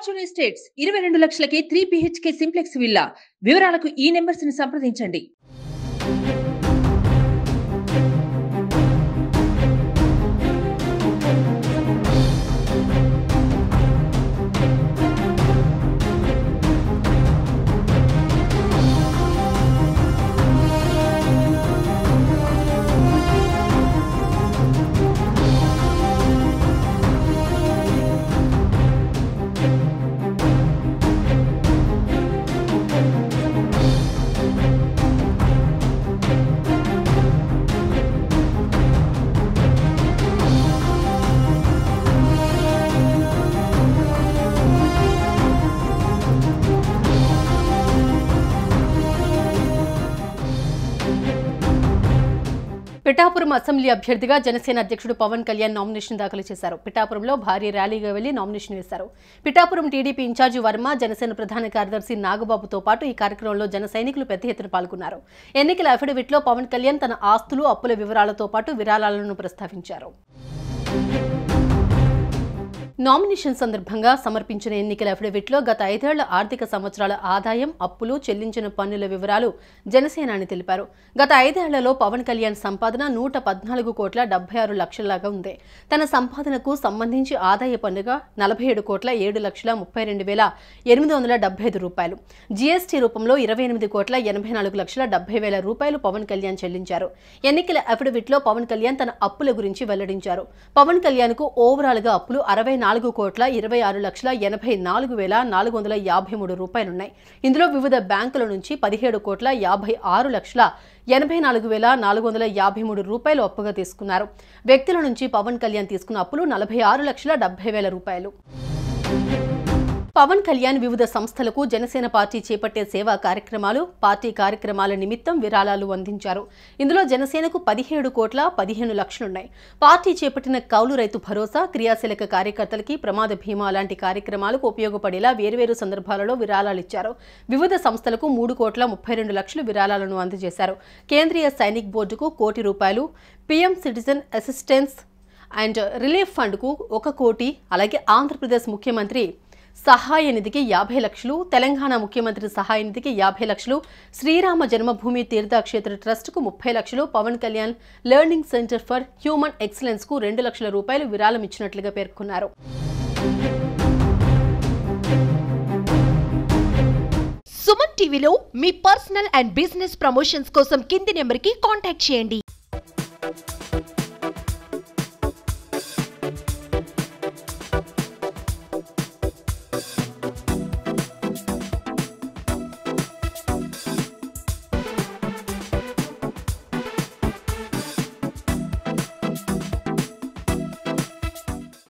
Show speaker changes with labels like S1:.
S1: Fortune Estates 22 లక్షలకే 3 BHK simplex villa. వివరాలకు ఈ నెంబర్స్ ని సంప్రదించండి.
S2: పిఠాపురం అసెంబ్లీ అభ్యర్థిగా జనసేన అధ్యక్షుడు పవన్ కళ్యాణ్ నామినేషన్ దాఖలు చేశారు. పిఠాపురంలో భారీ ర్యాలీగా వెళ్లి నామినేషన్ వేశారు. పిఠాపురం టీడీపీ ఇన్ఛార్జి వర్మ, జనసేన ప్రధాన కార్యదర్శి నాగబాబుతో పాటు ఈ కార్యక్రమంలో జన సైనికులు పెద్ద ఎత్తున పాల్గొన్నారు. ఎన్నికల అఫిడవిట్లో పవన్ కళ్యాణ్ తన ఆస్తులు, అప్పుల వివరాలతో పాటు విరాళాలను ప్రస్తావించారు. నామినేషన్ సందర్భంగా సమర్పించిన ఎన్నికల అఫిడవిట్లో గత 5 ఏళ్ల ఆర్థిక సంవత్సరాల ఆదాయం, అప్పులు, చెల్లించిన పన్నుల వివరాలు జనసేనాని తెలిపారు. గత 5 ఏళ్లలో పవన్ కళ్యాణ్ సంపాదన 114,76,00,000లాగా ఉంది. తన సంపాదనకు సంబంధించి ఆదాయ పన్నుగా 47,7,32,875 రూపాయలు, జీఎస్టీ రూపంలో 28,84,70,000 రూపాయలు పవన్ కళ్యాణ్ చెల్లించారు. ఎన్నికల అఫిడవిట్లో పవన్ కళ్యాణ్ తన అప్పుల గురించి వెల్లడించారు. పవన్ కళ్యాణ్ కు ఓవరాల్ గా అప్పులు 64,26,84,453 రూపాయలున్నాయి. ఇందులో వివిధ బ్యాంకుల నుంచి 17,56,84,453 రూపాయలు అప్పుగా తీసుకున్నారు. వ్యక్తుల నుంచి పవన్ కళ్యాణ్ తీసుకున్న అప్పులు 46,70,000 రూపాయలు. పవన్ కళ్యాణ్ వివిధ సంస్థలకు జనసేన పార్టీ చేపట్టే సేవా కార్యక్రమాలు, పార్టీ కార్యక్రమాల నిమిత్తం విరాళాలు అందించారు. ఇందులో జనసేనకు 17,15,00,000 పార్టీ చేపట్టిన కౌలు రైతు భరోసా, క్రియాశీలక కార్యకర్తలకి ప్రమాద బీమా లాంటి కార్యక్రమాలకు ఉపయోగపడేలా వేర్వేరు సందర్భాలలో విరాళాలిచ్చారు. వివిధ సంస్థలకు 3,32,00,000 విరాళాలను అందజేశారు. కేంద్రీయ సైనిక్ బోర్డుకు ₹1,00,00,000, PM citizen assistance and relief ఫండ్కు ₹1,00,00,000, అలాగే ఆంధ్రప్రదేశ్ ముఖ్యమంత్రి సహాయ నిధికి 50,00,000, తెలంగాణ ముఖ్యమంత్రి సహాయ నిధికి 50,00,000, శ్రీరామ జన్మభూమి తీర్థక్షేత్ర ట్రస్టుకు 30,00,000, Pawan Kalyan learning centre for human excellence కు 2,00,000 రూపాయలు విరాళం ఇచ్చినట్లుగా పేర్కొన్నారు.
S3: సుమన్ టీవీలో మీ పర్సనల్ అండ్ బిజినెస్ ప్రమోషన్స్ కోసం కింది నెంబర్కి కాంటాక్ట్ చేయండి.